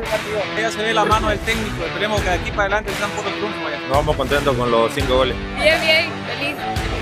el partido? Ya se ve la mano del técnico, esperemos que de aquí para adelante sean por los triunfos. Nos vamos contentos con los 5 goles. Bien, feliz.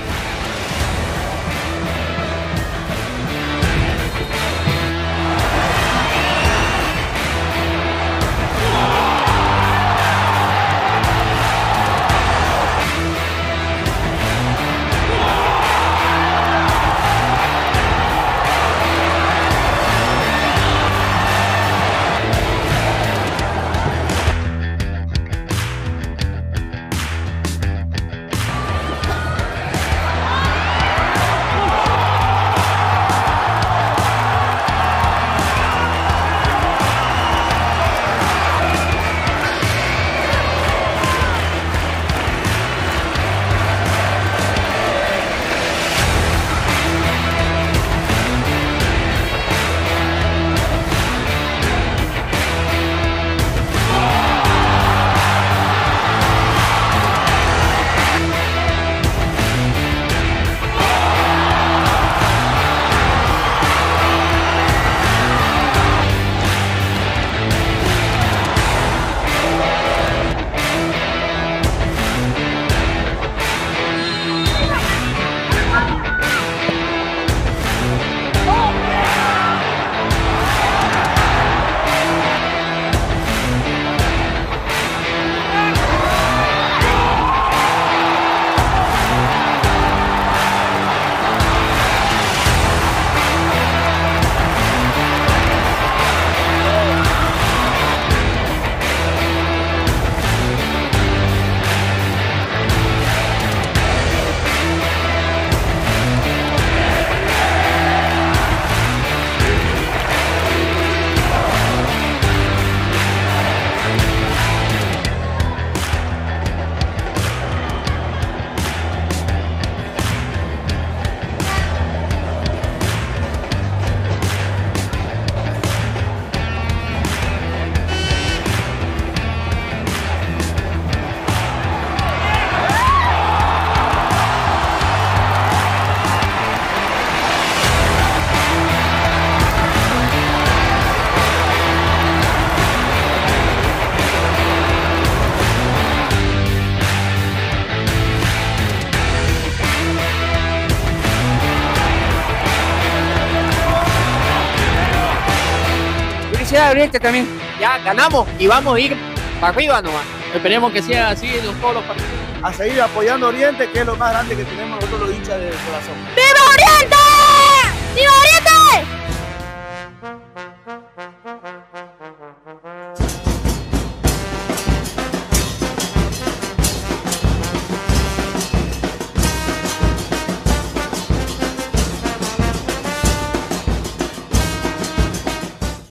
Felicidades, Oriente también. Ya ganamos y vamos a ir para arriba nomás. Esperemos que sea así en todos los partidos. A seguir apoyando a Oriente, que es lo más grande que tenemos nosotros los hinchas del corazón. ¡Viva Oriente! ¡Viva Oriente!